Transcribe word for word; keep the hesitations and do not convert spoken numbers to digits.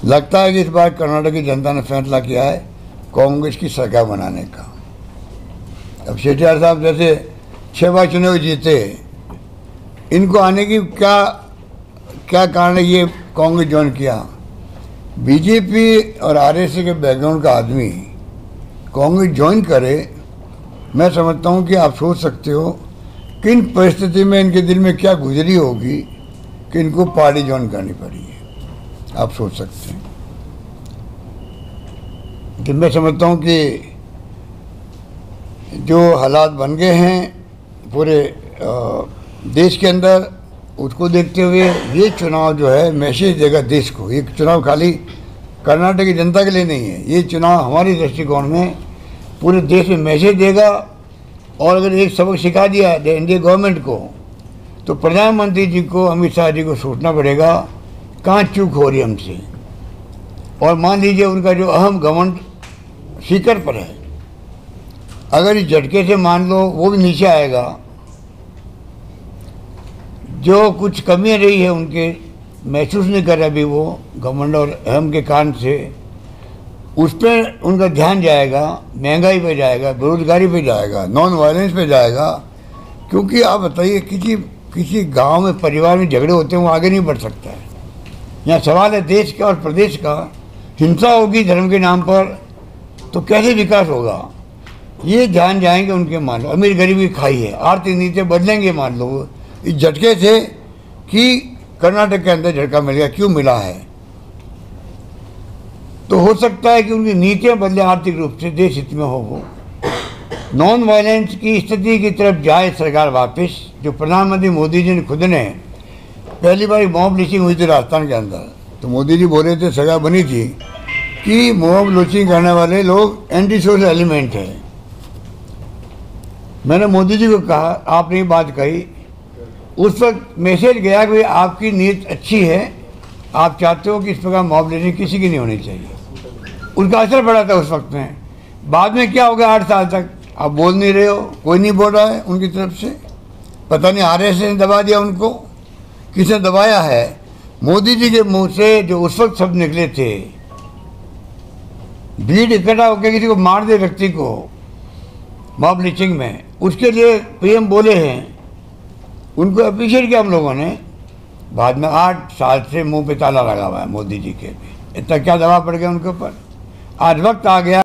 लगता है कि इस बार कर्नाटक की जनता ने फैसला किया है कांग्रेस की सरकार बनाने का। अब शेट्टियार साहब जैसे छह बार चुनाव जीते, इनको आने की क्या क्या कारण है ये कांग्रेस ज्वाइन किया? बीजेपी और आरएसएस के बैकग्राउंड का आदमी कांग्रेस ज्वाइन करे, मैं समझता हूँ कि आप सोच सकते हो किन परिस्थिति में इनके दिल में क्या गुजरी होगी कि इनको पार्टी ज्वाइन करनी पड़ी है। आप सोच सकते हैं कि मैं समझता हूँ कि जो हालात बन गए हैं पूरे देश के अंदर, उसको देखते हुए ये चुनाव जो है मैसेज देगा देश को। ये चुनाव खाली कर्नाटक की जनता के लिए नहीं है, ये चुनाव हमारी दृष्टिकोण में पूरे देश में मैसेज देगा। और अगर एक सबक सिखा दिया एनडीए गवर्नमेंट को, तो प्रधानमंत्री जी को, अमित शाह जी को सोचना पड़ेगा कहाँ चूक हो रही हमसे। और मान लीजिए उनका जो अहम घमंड सीकर पर है, अगर इस झटके से मान लो वो भी नीचे आएगा, जो कुछ कमियां रही है उनके महसूस नहीं कर रहे अभी वो घमंड और अहम के कारण से, उस पर उनका ध्यान जाएगा, महंगाई पे जाएगा, बेरोजगारी पे जाएगा, नॉन वायलेंस पे जाएगा। क्योंकि आप बताइए किसी किसी गांव में परिवार में झगड़े होते हैं, वो आगे नहीं बढ़ सकता है। यहाँ सवाल है देश का और प्रदेश का। हिंसा होगी धर्म के नाम पर तो कैसे विकास होगा? ये ध्यान जाएंगे उनके। मान लो अमीर गरीबी खाई है, आर्थिक नीतियाँ बदलेंगे मान लो इस झटके से कि कर्नाटक के अंदर झटका मिल गया, क्यों मिला है, तो हो सकता है कि उनकी नीतियाँ बदले आर्थिक रूप से, देश हित में हो वो नॉन वायलेंस की स्थिति की तरफ जाए सरकार वापस। जो प्रधानमंत्री मोदी जी ने खुद ने पहली बार मॉब लिंचिंग हुई थी राजस्थान के अंदर, तो मोदी जी बोले थे, सरकार बनी थी कि मॉब लिंचिंग करने वाले लोग एंटी सोशल एलिमेंट है। मैंने मोदी जी को कहा, आपने ये बात कही, उस वक्त मैसेज गया कि आपकी नीयत अच्छी है, आप चाहते हो कि इस प्रकार मॉब लिंचिंग किसी की नहीं होनी चाहिए। उनका असर पड़ा था उस वक्त में। बाद में क्या हो गया, आठ साल तक आप बोल नहीं रहे हो, कोई नहीं बोल रहा है उनकी तरफ से। पता नहीं आरएसएस ने दबा दिया उनको, किसने दबाया है? मोदी जी के मुंह से जो उस वक्त शब्द निकले थे, भीड़ इकट्ठा होकर किसी को मार दे व्यक्ति को मॉब लिंचिंग में, उसके लिए पीएम बोले हैं, उनको अप्रिशिएट किया हम लोगों ने। बाद में आठ साल से मुंह पे ताला लगा हुआ है मोदी जी के भी। इतना क्या दबाव पड़ गया उनके ऊपर? आज वक्त आ गया